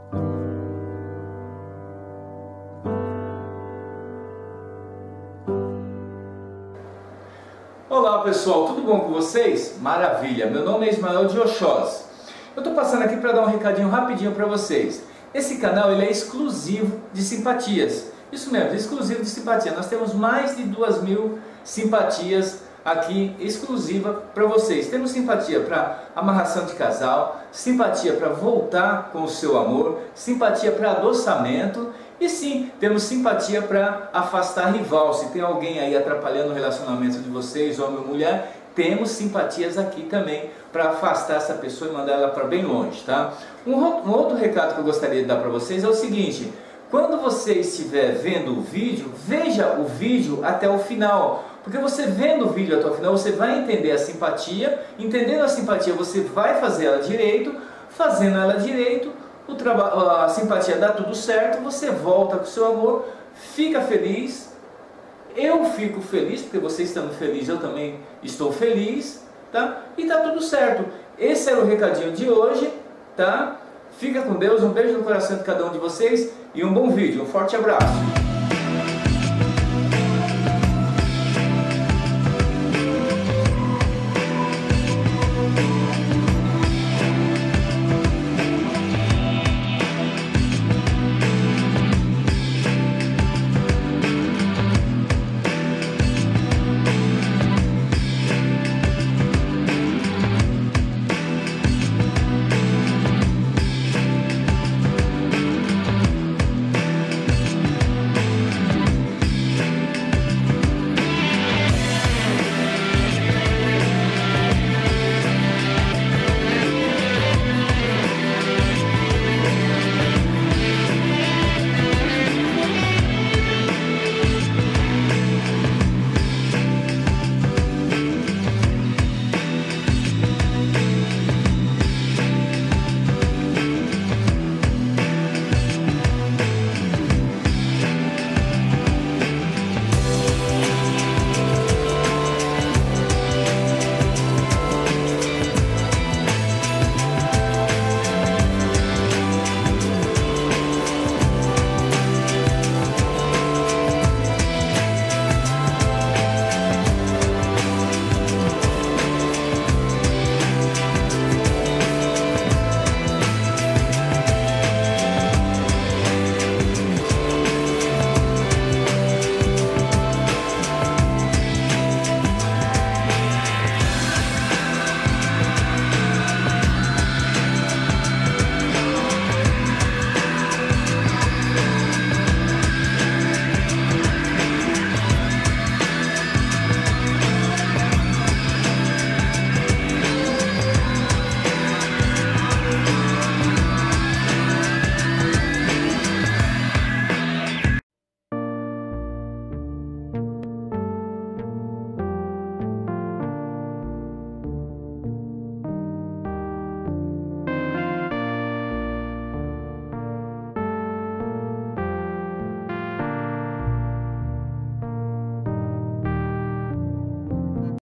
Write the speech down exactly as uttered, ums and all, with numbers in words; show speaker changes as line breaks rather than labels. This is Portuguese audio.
Olá pessoal, tudo bom com vocês? Maravilha! Meu nome é Ismael de Oxós. Eu estou passando aqui para dar um recadinho rapidinho para vocês. Esse canal ele é exclusivo de simpatias. Isso mesmo, exclusivo de simpatia. Nós temos mais de duas mil simpatias aqui exclusiva para vocês. Temos simpatia para amarração de casal, simpatia para voltar com o seu amor, simpatia para adoçamento e sim, temos simpatia para afastar rival. Se tem alguém aí atrapalhando o relacionamento de vocês, homem ou mulher, temos simpatias aqui também para afastar essa pessoa e mandar ela para bem longe, tá? Um, um outro recado que eu gostaria de dar para vocês é o seguinte: quando você estiver vendo o vídeo, veja o vídeo até o final. Porque você vendo o vídeo até o final, você vai entender a simpatia. Entendendo a simpatia, você vai fazer ela direito. Fazendo ela direito, o a simpatia dá tudo certo. Você volta com o seu amor, fica feliz. Eu fico feliz, porque você estando feliz, eu também estou feliz, tá? E tá tudo certo. Esse era o recadinho de hoje, tá? Fica com Deus, um beijo no coração de cada um de vocês e um bom vídeo. Um forte abraço.